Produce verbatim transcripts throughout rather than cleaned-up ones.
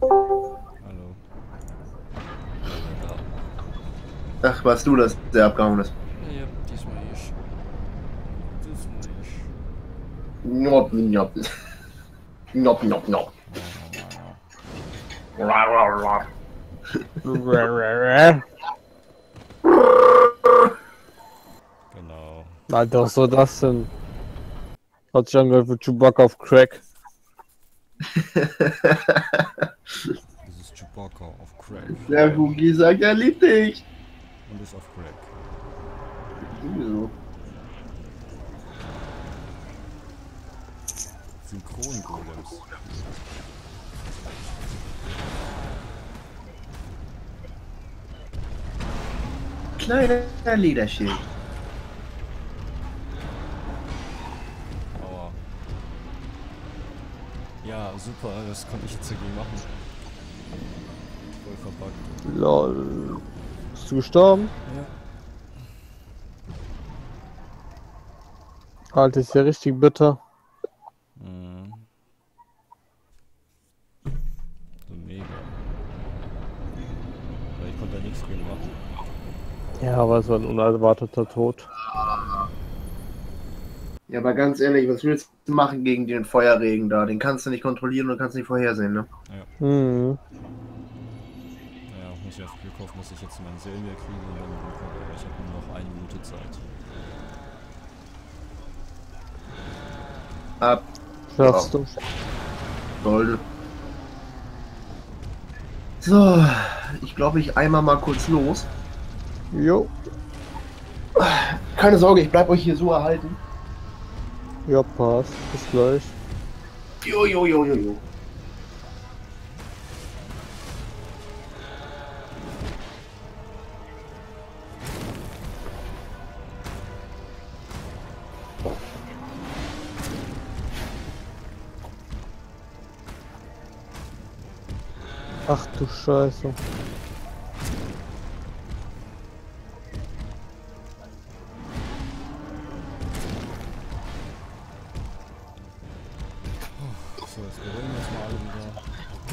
Hallo. Ach, warst du das, der abgehauen ist? Ja, diesmal ich. Diesmal ich. Nopp, nopp. Nopp, nopp, nopp. Genau. Alter, was soll das denn? Hat sich angehört wie Chewbacca auf Crack. Das ist Chewbacca auf Crack. Der Hugi sagt, er liebt dich. Und ist auf Crack. Sowieso. Synchrongolems. Kleiner Lederschild. Aua. Ja, super, das konnte ich jetzt dagegen machen. Voll verbuggt. Lol. Bist du gestorben? Ja. Alter, ist ja richtig bitter. Mhm. So mega. Weil ich konnte da nichts gegen machen. Ja, aber es war ein unerwarteter Tod. Ja, aber ganz ehrlich, was willst du machen gegen den Feuerregen da? Den kannst du nicht kontrollieren und kannst nicht vorhersehen, ne? Ja. Mhm. Naja, muss ich auf Glück hoffen, dass ich jetzt meinen Seelen wieder kriege und dann rumkomme. Aber ich habe nur noch eine Minute Zeit. Ab. Schaffst du. Sollte. So, ich glaube, ich einmal mal kurz los. Jo. Keine Sorge, ich bleib euch hier so erhalten. Ja, passt. Bis gleich. Jo, jo, jo, jo, jo. Ach du Scheiße. So, jetzt beruhigen wir uns mal alle wieder.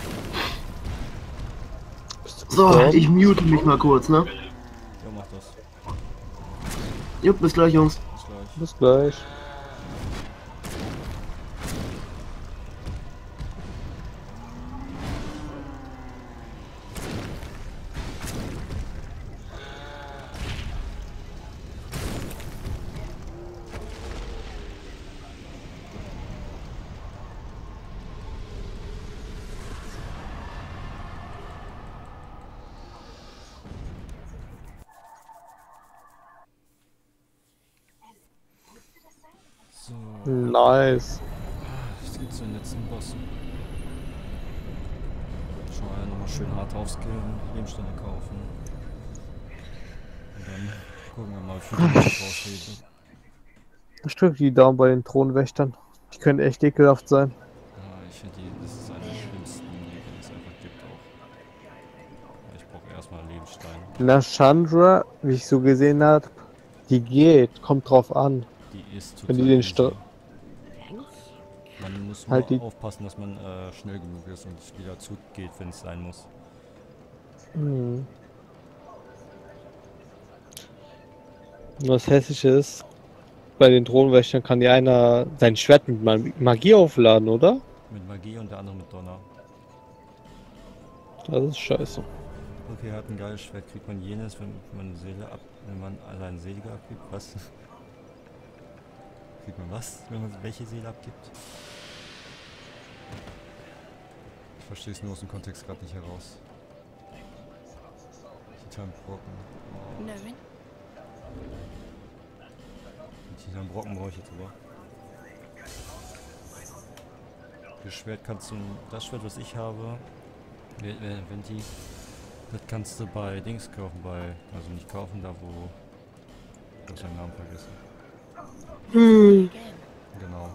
Bist du So, gestorben? ich mute mich mal kurz, ne? Ja, mach das. Jo, bis gleich, Jungs. Bis gleich. Bis gleich. So. Nice. Jetzt geht's zu den letzten Bossen. Schon mal nochmal schön hart aufskillen, Lebensstände kaufen. Und dann gucken wir mal, wie viel ich raushebe. Ich drücke die Daumen bei den Thronwächtern. Die können echt ekelhaft sein. Ja, ich finde, die- das ist eine der schlimmsten, die es einfach gibt auch. Ich brauche erstmal Lebenssteine. Na, Chandra, wie ich so gesehen habe, die geht. Kommt drauf an. Die ist Wenn die total den easy. Sto Man muss nur Halt die. aufpassen, dass man äh, schnell genug ist und es wieder zurückgeht, wenn es sein muss. Hm. Und das Hässliche ist, bei den Thronwächtern kann ja einer sein Schwert mit Ma- Magie aufladen, oder? Mit Magie und der andere mit Donner. Das ist scheiße. Okay, hat ein geiles Schwert, kriegt man jenes, wenn man Seele ab, wenn man allein Seele abgibt. Was? Kriegt man was, wenn man welche Seele abgibt? Ich verstehe es nur aus dem Kontext gerade nicht heraus. Titanbrocken. Oh. Nein. Titanbrocken brauche ich jetzt aber. Das Schwert kannst du, das Schwert, was ich habe, wenn die, das kannst du bei Dings kaufen, bei, also nicht kaufen, da wo, ich habe seinen Namen vergessen. Hm. Genau.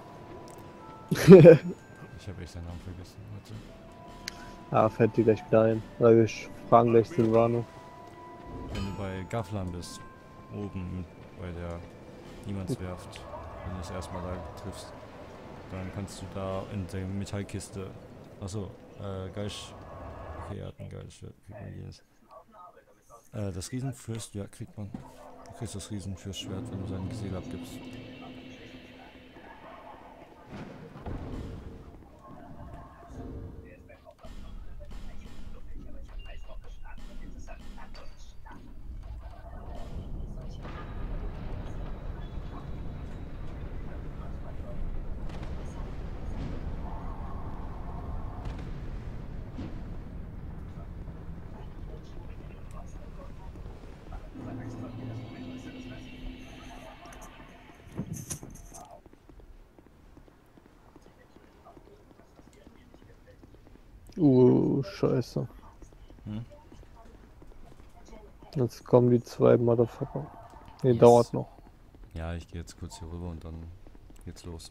Ich habe echt seinen Namen vergessen, warte. Ah, fällt dir gleich wieder ein. Weil wir fragen gleich Silvano. Wenn du bei Gaflan bist, oben bei der Niemandswerft, wenn du das erstmal da triffst, dann kannst du da in der Metallkiste Achso, äh, Geist. Okay, er hat ein geiles Schwert. Kriegt man jenes. Äh, das Riesenfürst, ja, kriegt man. Du kriegst das Riesenfürstschwert, wenn du seinen Geseel abgibst. Uh, scheiße. Hm? Jetzt kommen die zwei Motherfucker. Nee, Yes. dauert noch. Ja, ich gehe jetzt kurz hier rüber und dann geht's los.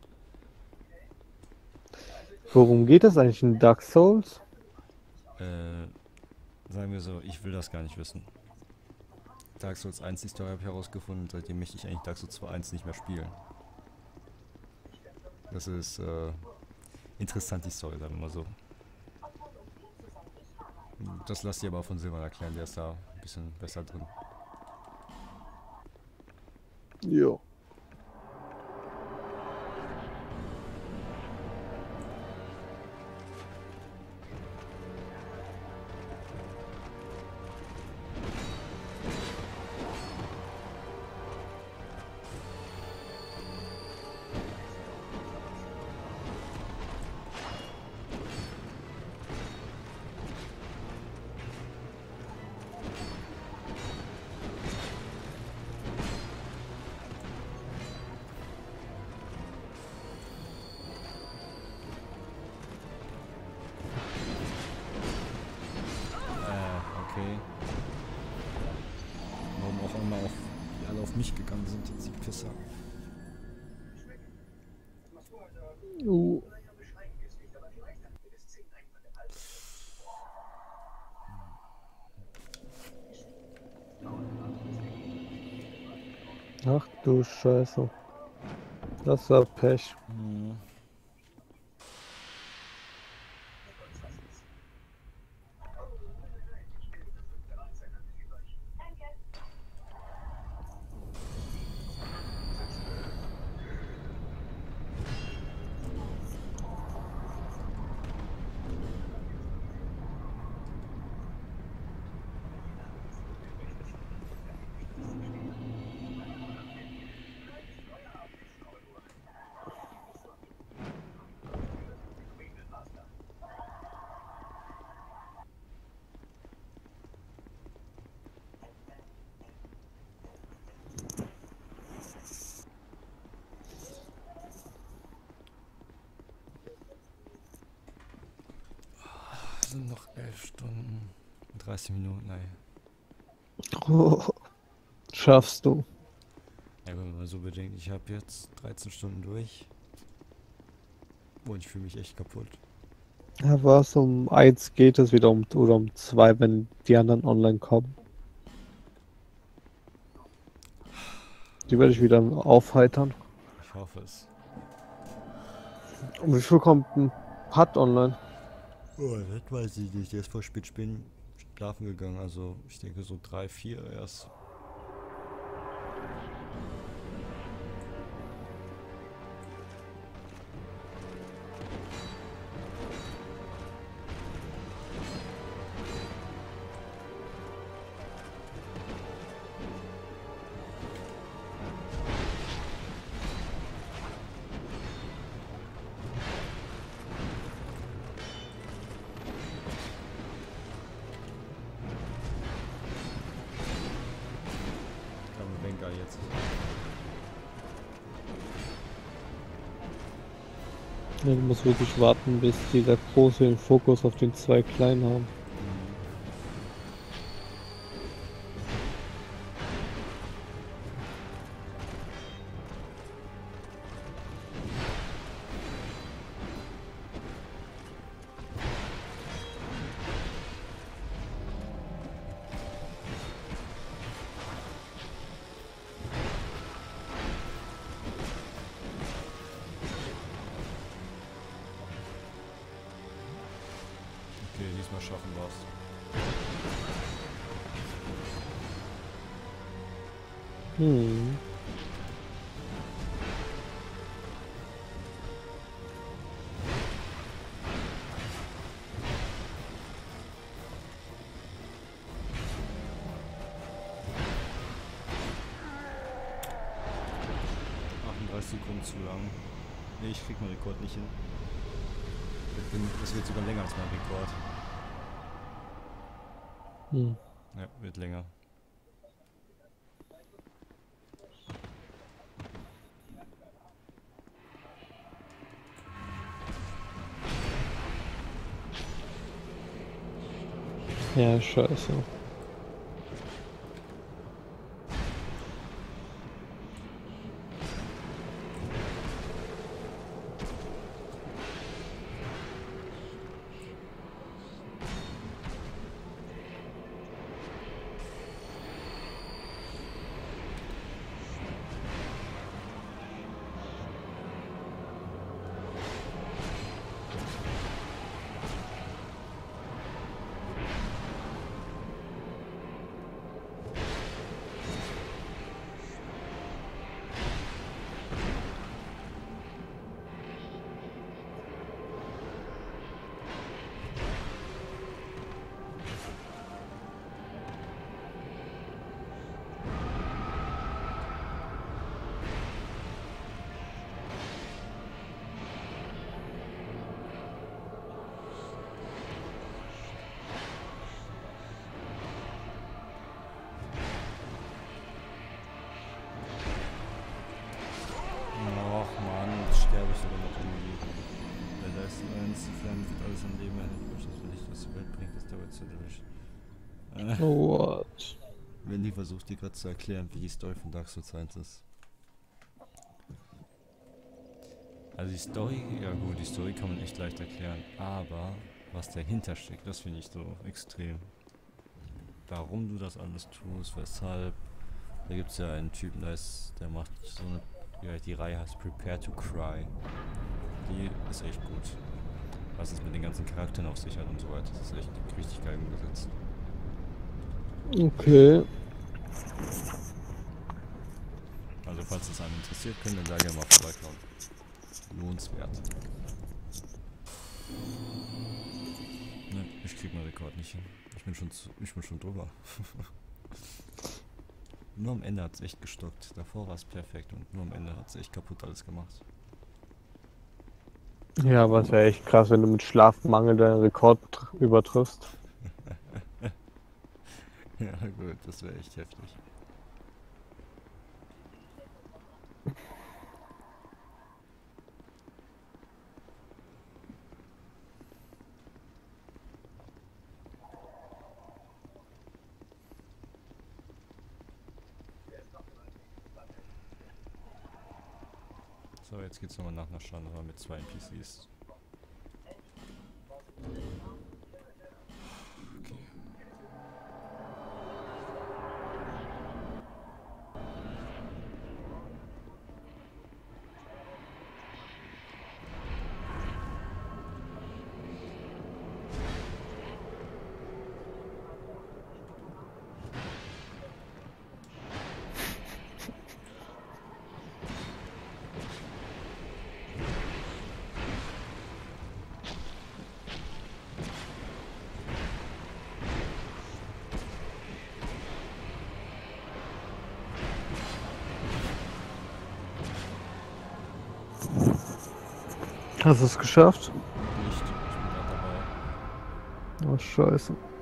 Worum geht es eigentlich in Dark Souls? Äh, sagen wir so, ich will das gar nicht wissen. Dark Souls eins, die Story habe ich herausgefunden, seitdem möchte ich eigentlich Dark Souls zwei eins nicht mehr spielen. Das ist äh, interessant, die Story, sagen wir mal so. Das lasst ihr aber von Silvan erklären, der ist da ein bisschen besser drin. Jo. Okay. Warum auch immer auf, die alle auf mich gegangen sind, jetzt die Pisser. Uh. Ach du Scheiße. Das war Pech. Hm. Es sind noch elf Stunden. dreißig Minuten, nein. Oh. Schaffst du. Ja, wenn man mal so bedenkt, ich habe jetzt dreizehn Stunden durch. Und ich fühle mich echt kaputt. Ja, was um eins geht es wieder um oder um zwei, wenn die anderen online kommen. Die werde ich wieder aufheitern. Ich hoffe es. Um wie viel kommt ein Putt online? Oh, das weiß ich nicht. Der ist vor spät spielen schlafen gegangen. Also ich denke so drei, vier erst. Benga jetzt. Ja, du musst wirklich warten, bis dieser große den Fokus auf den zwei kleinen haben. Okay, diesmal schaffen wir's. Hm. achtunddreißig Sekunden zu lang. Nee, ich krieg meinen Rekord nicht hin. Ich bin, das wird sogar länger als mein Rekord. Hm. Ja, wird länger. Ja, scheiße. Och man, jetzt sterbe ich sogar noch irgendwie. Weil da ist ein insofern wird alles am Leben erhalten. Das will ich, dass die Welt bringt, das dauert zu durch. Äh, What? wenn die versucht, dir gerade zu erklären, wie die Story von Dark Souls eins ist. Also die Story, ja gut, die Story kann man echt leicht erklären, aber was dahinter steckt, das finde ich so extrem. Warum du das alles tust, weshalb. Da gibt es ja einen Typen, der, ist, der macht so eine, ja, die Reihe heißt Prepare to Cry. Die ist echt gut. Was es mit den ganzen Charakteren auf sich hat und so weiter. Das ist echt richtig geil umgesetzt. Okay. Also falls es einen interessiert, könnt ihr da gerne mal vorbeikommen. Lohnenswert. Ne, ich krieg meinen Rekord nicht hin. Ich bin schon zu, ich bin schon drüber. Nur am Ende hat es echt gestockt. Davor war es perfekt und nur am Ende hat es echt kaputt alles gemacht. Ja, aber es wäre echt krass, wenn du mit Schlafmangel deinen Rekord übertriffst. Ja gut, das wäre echt heftig. So, jetzt geht's nochmal nach einer Stunde mit zwei N P Cs. Okay. Hast du es geschafft? Nicht, ich bin gerade dabei. Oh, scheiße.